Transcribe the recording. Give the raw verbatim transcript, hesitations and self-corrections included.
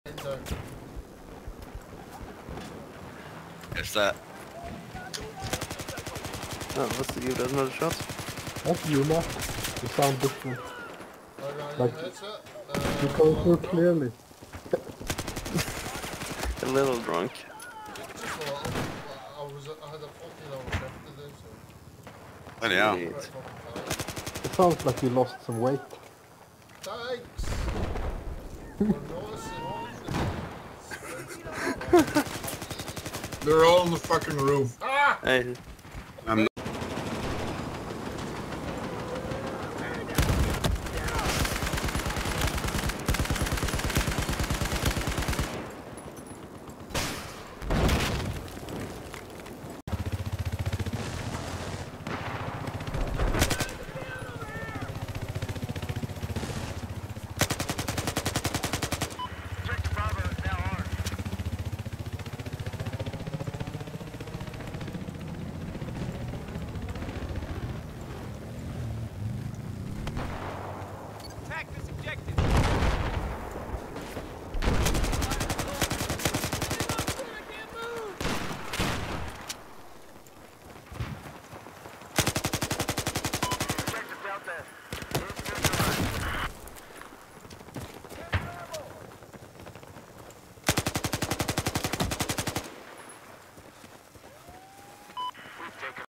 Guess that. Oh, let's give that another shot. That's you, Mark. You sound different. Like, Uh, you come through clearly. A little drunk. I was, I had a fourteen hour shift to do, so. Bloody hell. Sweet. It sounds like you lost some weight. Thanks! They're all on the fucking roof. Ah! Hey,